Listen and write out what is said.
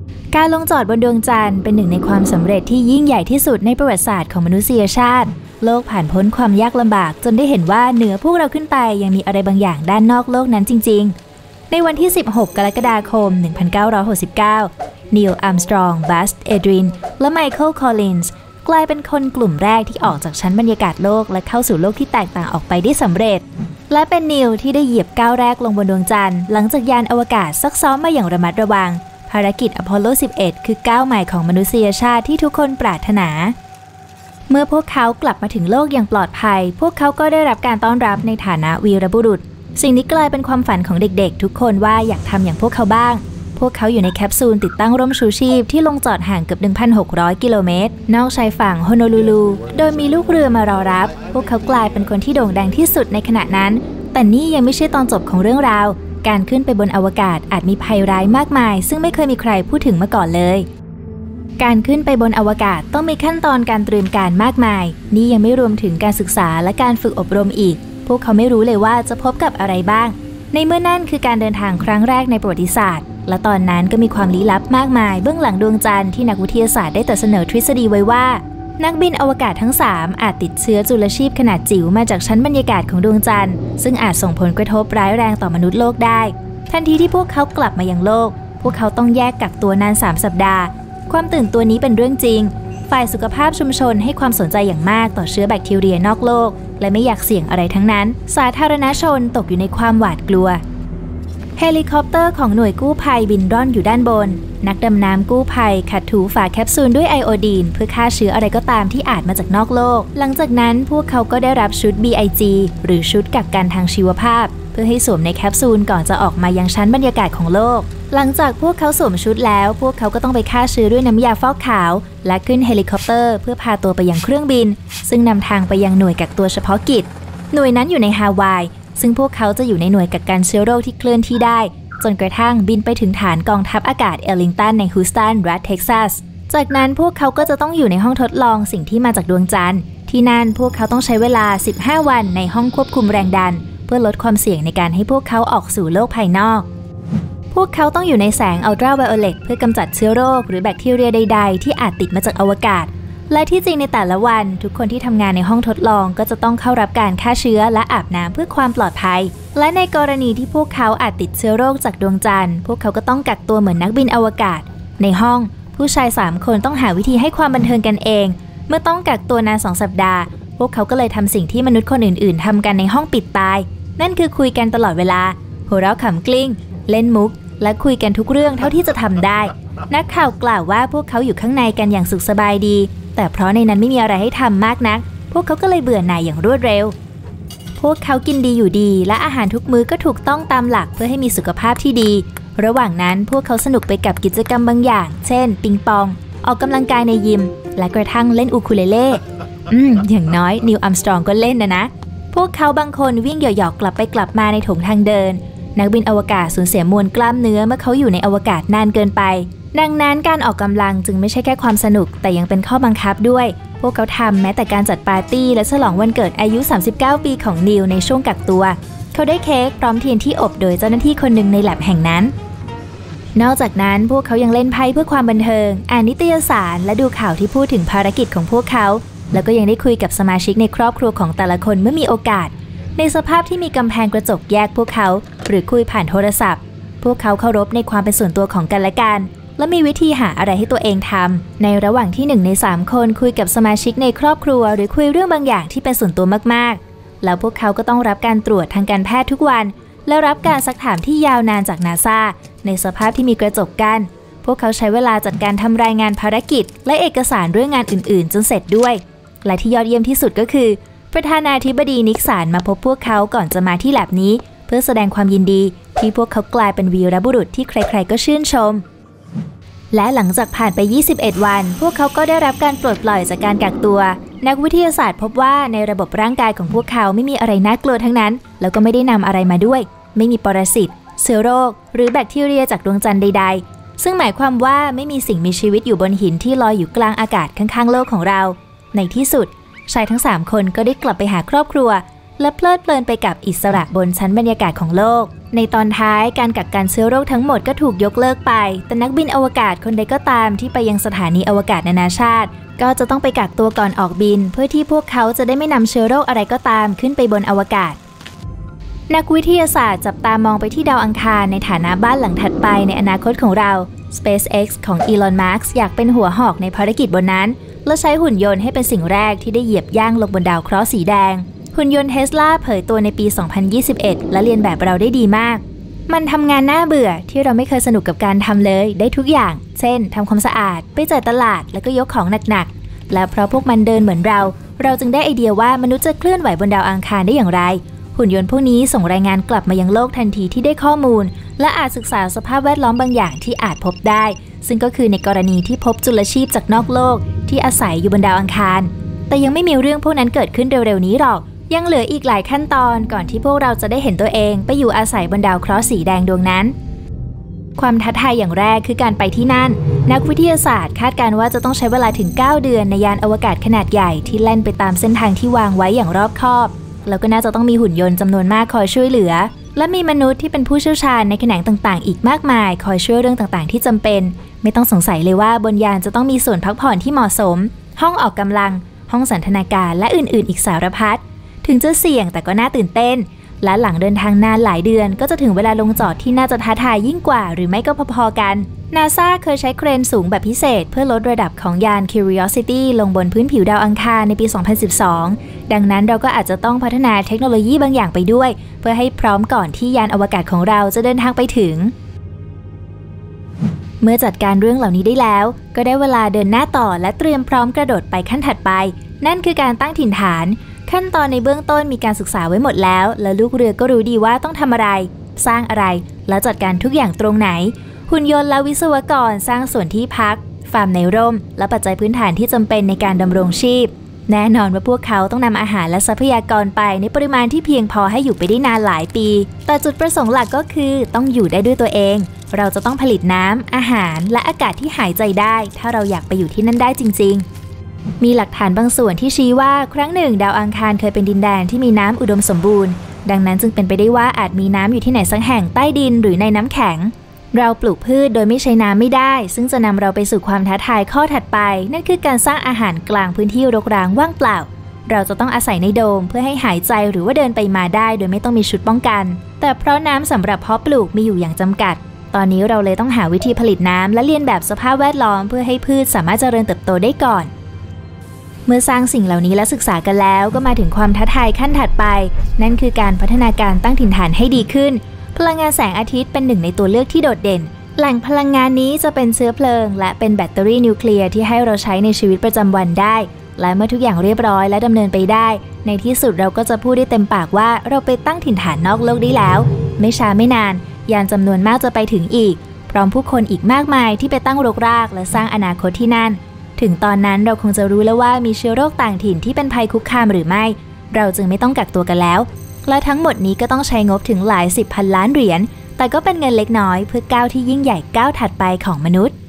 การลงจอดบนดวงจันทร์เป็นหนึ่งในความสำเร็จที่ยิ่งใหญ่ที่สุดในประวัติศาสตร์ของมนุษยชาติโลกผ่านพ้นความยากลำบากจนได้เห็นว่าเหนือพวกเราขึ้นไปยังมีอะไรบางอย่างด้านนอกโลกนั้นจริงๆในวันที่16กรกฎาคม1969นีล อาร์มสตรอง บัซ เอดรินและไมเคิล คอลลินส์กลายเป็นคนกลุ่มแรกที่ออกจากชั้นบรรยากาศโลกและเข้าสู่โลกที่แตกต่างออกไปได้สำเร็จและเป็นนีลที่ได้เหยียบก้าวแรกลงบนดวงจันทร์หลังจากยานอวกาศซักซ้อมมาอย่างระมัดระวังภารกิจอพอลโล 11 คือก้าวใหม่ของมนุษยชาติที่ทุกคนปรารถนาเมื่อพวกเขากลับมาถึงโลกอย่างปลอดภัยพวกเขาก็ได้รับการต้อนรับในฐานะวีรบุรุษสิ่งนี้กลายเป็นความฝันของเด็กๆทุกคนว่าอยากทำอย่างพวกเขาบ้างพวกเขาอยู่ในแคปซูลติดตั้งร่มชูชีพที่ลงจอดห่างเกือบ 1,600 กิโลเมตรนอกชายฝั่งโฮโนลูลูโดยมีลูกเรือมารอรับพวกเขากลายเป็นคนที่โด่งดังที่สุดในขณะนั้นแต่นี่ยังไม่ใช่ตอนจบของเรื่องราวการขึ้นไปบนอวกาศอาจมีภัยร้ายมากมายซึ่งไม่เคยมีใครพูดถึงมาก่อนเลยการขึ้นไปบนอวกาศต้องมีขั้นตอนการเตรียมการมากมายนี่ยังไม่รวมถึงการศึกษาและการฝึกอบรมอีกพวกเขาไม่รู้เลยว่าจะพบกับอะไรบ้างในเมื่อนั่นคือการเดินทางครั้งแรกในประวัติศาสตร์และตอนนั้นก็มีความลี้ลับมากมายเบื้องหลังดวงจันทร์ที่นักวิทยาศาสตร์ได้แต่เสนอทฤษฎีไว้ว่านักบินอวกาศทั้ง3อาจติดเชื้อจุลชีพขนาดจิ๋วมาจากชั้นบรรยากาศของดวงจันทร์ซึ่งอาจส่งผลกระทบร้ายแรงต่อมนุษย์โลกได้ทันทีที่พวกเขากลับมายังโลกพวกเขาต้องแยกกักตัวนาน3 สัปดาห์ความตื่นตัวนี้เป็นเรื่องจริงฝ่ายสุขภาพชุมชนให้ความสนใจอย่างมากต่อเชื้อแบคทีเรียนอกโลกและไม่อยากเสี่ยงอะไรทั้งนั้นสาธารณชนตกอยู่ในความหวาดกลัวเฮลิคอปเตอร์ของหน่วยกู้ภัยบินร่อนอยู่ด้านบนนักดำน้ำกู้ภัยขัดถูฝาแคปซูลด้วยไอโอดีนเพื่อฆ่าเชื้ออะไรก็ตามที่อาจมาจากนอกโลกหลังจากนั้นพวกเขาก็ได้รับชุด BIG หรือชุดกักกันทางชีวภาพเพื่อให้สวมในแคปซูลก่อนจะออกมายังชั้นบรรยากาศของโลกหลังจากพวกเขาสวมชุดแล้วพวกเขาก็ต้องไปฆ่าเชื้อด้วยน้ำยาฟอกขาวและขึ้นเฮลิคอปเตอร์เพื่อพาตัวไปยังเครื่องบินซึ่งนำทางไปยังหน่วยกักตัวเฉพาะกิจหน่วยนั้นอยู่ในฮาวายซึ่งพวกเขาจะอยู่ในหน่วยกักกันเชื้อโรคที่เคลื่อนที่ได้จนกระทั่งบินไปถึงฐานกองทัพอากาศเอลลิงตันในฮูสตันรัฐเท็กซัสจากนั้นพวกเขาก็จะต้องอยู่ในห้องทดลองสิ่งที่มาจากดวงจันทร์ที่นั่นพวกเขาต้องใช้เวลา15 วันในห้องควบคุมแรงดันเพื่อลดความเสี่ยงในการให้พวกเขาออกสู่โลกภายนอกพวกเขาต้องอยู่ในแสงอัลตราไวโอเลตเพื่อกำจัดเชื้อโรคหรือแบคทีเรียใดๆที่อาจติดมาจากอวกาศและที่จริงในแต่ละวันทุกคนที่ทำงานในห้องทดลองก็จะต้องเข้ารับการฆ่าเชื้อและอาบน้ำเพื่อความปลอดภัยและในกรณีที่พวกเขาอาจติดเชื้อโรคจากดวงจันทร์พวกเขาก็ต้องกักตัวเหมือนนักบินอวกาศในห้องผู้ชาย3 คนต้องหาวิธีให้ความบันเทิงกันเองเมื่อต้องกักตัวนาน2 สัปดาห์พวกเขาก็เลยทำสิ่งที่มนุษย์คนอื่นๆทำกันในห้องปิดตายนั่นคือคุยกันตลอดเวลาหัวเราะขำกลิ้งเล่นมุกและคุยกันทุกเรื่องเท่าที่จะทำได้นักข่าวกล่าวว่าพวกเขาอยู่ข้างในกันอย่างสุขสบายดีแต่เพราะในนั้นไม่มีอะไรให้ทำมากนักพวกเขาก็เลยเบื่อหน่ายอย่างรวดเร็วพวกเขากินดีอยู่ดีและอาหารทุกมื้อก็ถูกต้องตามหลักเพื่อให้มีสุขภาพที่ดีระหว่างนั้นพวกเขาสนุกไปกับกิจกรรมบางอย่างเช่นปิงปองออกกำลังกายในยิมและกระทั่งเล่นอูคูเลเล่อย่างน้อยนีล อาร์มสตรองก็เล่นนะพวกเขาบางคนวิ่งเหยาะๆกลับไปกลับมาในโถงทางเดินนักบินอวกาศสูญเสียมวลกล้ามเนื้อเมื่อเขาอยู่ในอวกาศนานเกินไปดังนั้นการออกกำลังจึงไม่ใช่แค่ความสนุกแต่ยังเป็นข้อบังคับด้วยพวกเขาทำแม้แต่การจัดปาร์ตี้และฉลองวันเกิดอายุ39 ปีของนีลในช่วงกักตัวเขาได้เค้กพร้อมเทียนที่อบโดยเจ้าหน้าที่คนหนึ่งในแลบแห่งนั้นนอกจากนั้นพวกเขายังเล่นไพ่เพื่อความบันเทิงอ่านนิตยสารและดูข่าวที่พูดถึงภารกิจของพวกเขาแล้วก็ยังได้คุยกับสมาชิกในครอบครัวของแต่ละคนเมื่อมีโอกาสในสภาพที่มีกำแพงกระจกแยกพวกเขาหรือคุยผ่านโทรศัพท์พวกเขาเคารพในความเป็นส่วนตัวของกันและกันและมีวิธีหาอะไรให้ตัวเองทำในระหว่างที่1 ใน 3 คนคุยกับสมาชิกในครอบครัวหรือคุยเรื่องบางอย่างที่เป็นส่วนตัวมากๆแล้วพวกเขาก็ต้องรับการตรวจทางการแพทย์ทุกวันและรับการซักถามที่ยาวนานจากนาซาในสภาพที่มีกระจกกั้นพวกเขาใช้เวลาจัดการทำรายงานภารกิจและเอกสารเรื่องงานอื่นๆจนเสร็จด้วยและที่ยอดเยี่ยมที่สุดก็คือประธานาธิบดีนิกสันมาพบพวกเขาก่อนจะมาที่แลบนี้เพื่อแสดงความยินดีที่พวกเขากลายเป็นวีรบุรุษที่ใครๆก็ชื่นชมและหลังจากผ่านไป21 วันพวกเขาก็ได้รับการปลดปล่อยจากการกักตัวนักวิทยาศาสตร์พบว่าในระบบร่างกายของพวกเขาไม่มีอะไรน่ากลัวทั้งนั้นแล้วก็ไม่ได้นำอะไรมาด้วยไม่มีปรสิตเชื้อโรคหรือแบคทีเรียจากดวงจันทร์ใดๆซึ่งหมายความว่าไม่มีสิ่งมีชีวิตอยู่บนหินที่ลอยอยู่กลางอากาศข้างๆโลกของเราในที่สุดชายทั้ง3 คนก็ได้กลับไปหาครอบครัวและเพลิดเพลินไปกับอิสระบนชั้นบรรยากาศของโลกในตอนท้ายการกักกันเชื้อโรคทั้งหมดก็ถูกยกเลิกไปแต่นักบินอวกาศคนใดก็ตามที่ไปยังสถานีอวกาศนานาชาติก็จะต้องไปกักตัวก่อนออกบินเพื่อที่พวกเขาจะได้ไม่นำเชื้อโรคอะไรก็ตามขึ้นไปบนอวกาศนักวิทยาศาสตร์จับตามองไปที่ดาวอังคารในฐานะบ้านหลังถัดไปในอนาคตของเรา SpaceX ของ Elon Musk อยากเป็นหัวหอกในภารกิจบนนั้นและใช้หุ่นยนต์ให้เป็นสิ่งแรกที่ได้เหยียบย่างลงบนดาวเคราะห์สีแดงหุ่นยนต์ Tesla เผยตัวในปี 2021 และเรียนแบบเราได้ดีมากมันทำงานน่าเบื่อที่เราไม่เคยสนุกกับการทำเลยได้ทุกอย่างเช่นทำความสะอาดไปจ่ายตลาดแล้วก็ยกของหนักๆและเพราะพวกมันเดินเหมือนเราจึงได้ไอเดียว่ามนุษย์จะเคลื่อนไหวบนดาวอังคารได้อย่างไรหุ่นยนต์พวกนี้ส่งรายงานกลับมายังโลกทันทีที่ได้ข้อมูลและอาจศึกษาสภาพแวดล้อมบางอย่างที่อาจพบได้ซึ่งก็คือในกรณีที่พบจุลชีพจากนอกโลกที่อาศัยอยู่บนดาวอังคารแต่ยังไม่มีเรื่องพวกนั้นเกิดขึ้นเร็วๆนี้หรอกยังเหลืออีกหลายขั้นตอนก่อนที่พวกเราจะได้เห็นตัวเองไปอยู่อาศัยบนดาวเคราะห์สีแดงดวงนั้นความท้าทายอย่างแรกคือการไปที่นั่นนักวิทยาศาสตร์คาดการณ์ว่าจะต้องใช้เวลาถึง9เดือนในยานอวกาศขนาดใหญ่ที่แล่นไปตามเส้นทางที่วางไว้อย่างรอบคอบแล้วก็น่าจะต้องมีหุ่นยนต์จำนวนมากคอยช่วยเหลือและมีมนุษย์ที่เป็นผู้เชี่ยวชาญในแขนงต่างๆอีกมากมายคอยช่วยเรื่องต่างๆที่จำเป็นไม่ต้องสงสัยเลยว่าบนยานจะต้องมีส่วนพักผ่อนที่เหมาะสมห้องออกกำลังห้องสันทนาการและอื่นๆอีกสารพัดถึงจะเสี่ยงแต่ก็น่าตื่นเต้นและหลังเดินทางนานหลายเดือนก็จะถึงเวลาลงจอดที่น่าจะท้าทายยิ่งกว่าหรือไม่ก็พอๆกัน NASA เคยใช้เครนสูงแบบพิเศษเพื่อลดระดับของยาน Curiosity ลงบนพื้นผิวดาวอังคารในปี 2012 ดังนั้นเราก็อาจจะต้องพัฒนาเทคโนโลยีบางอย่างไปด้วยเพื่อให้พร้อมก่อนที่ยานอวกาศของเราจะเดินทางไปถึงเมื่อจัดการเรื่องเหล่านี้ได้แล้วก็ได้เวลาเดินหน้าต่อและเตรียมพร้อมกระโดดไปขั้นถัดไปนั่นคือการตั้งถิ่นฐานขั้นตอนในเบื้องต้นมีการศึกษาไว้หมดแล้วและลูกเรือก็รู้ดีว่าต้องทำอะไรสร้างอะไรแล้วจัดการทุกอย่างตรงไหนหุ่นยนต์และวิศวกรสร้างส่วนที่พักฟาร์มในร่มและปัจจัยพื้นฐานที่จำเป็นในการดำรงชีพแน่นอนว่าพวกเขาต้องนำอาหารและทรัพยากรไปในปริมาณที่เพียงพอให้อยู่ไปได้นานหลายปีแต่จุดประสงค์หลักก็คือต้องอยู่ได้ด้วยตัวเองเราจะต้องผลิตน้ำอาหารและอากาศที่หายใจได้ถ้าเราอยากไปอยู่ที่นั่นได้จริงๆมีหลักฐานบางส่วนที่ชี้ว่าครั้งหนึ่งดาวอังคารเคยเป็นดินแดนที่มีน้ำอุดมสมบูรณ์ดังนั้นจึงเป็นไปได้ว่าอาจมีน้ำอยู่ที่ไหนสักแห่งใต้ดินหรือในน้ำแข็งเราปลูกพืชโดยไม่ใช้น้ำไม่ได้ซึ่งจะนำเราไปสู่ความท้าทายข้อถัดไปนั่นคือการสร้างอาหารกลางพื้นที่รกร้างว่างเปล่าเราจะต้องอาศัยในโดมเพื่อให้หายใจหรือว่าเดินไปมาได้โดยไม่ต้องมีชุดป้องกันแต่เพราะน้ำสำหรับเพาะปลูกมีอยู่อย่างจำกัดตอนนี้เราเลยต้องหาวิธีผลิตน้ำและเลียนแบบสภาพแวดล้อมเพื่อให้พืชสามารถเจริญเติบโตได้ก่อนเมื่อสร้างสิ่งเหล่านี้และศึกษากันแล้วก็มาถึงความท้าทายขั้นถัดไปนั่นคือการพัฒนาการตั้งถิ่นฐานให้ดีขึ้นพลังงานแสงอาทิตย์เป็นหนึ่งในตัวเลือกที่โดดเด่นแหล่งพลังงานนี้จะเป็นเชื้อเพลิงและเป็นแบตเตอรี่นิวเคลียร์ที่ให้เราใช้ในชีวิตประจำวันได้และเมื่อทุกอย่างเรียบร้อยและดำเนินไปได้ในที่สุดเราก็จะพูดได้เต็มปากว่าเราไปตั้งถิ่นฐานนอกโลกได้แล้วไม่ช้าไม่นานยานจำนวนมากจะไปถึงอีกพร้อมผู้คนอีกมากมายที่ไปตั้งรกรากและสร้างอนาคตที่นั่นถึงตอนนั้นเราคงจะรู้แล้วว่ามีเชื้อโรคต่างถิ่นที่เป็นภัยคุกคามหรือไม่เราจึงไม่ต้องกักตัวกันแล้วและทั้งหมดนี้ก็ต้องใช้งบถึงหลาย10,000 ล้านเหรียญแต่ก็เป็นเงินเล็กน้อยเพื่อก้าวที่ยิ่งใหญ่ก้าวถัดไปของมนุษย์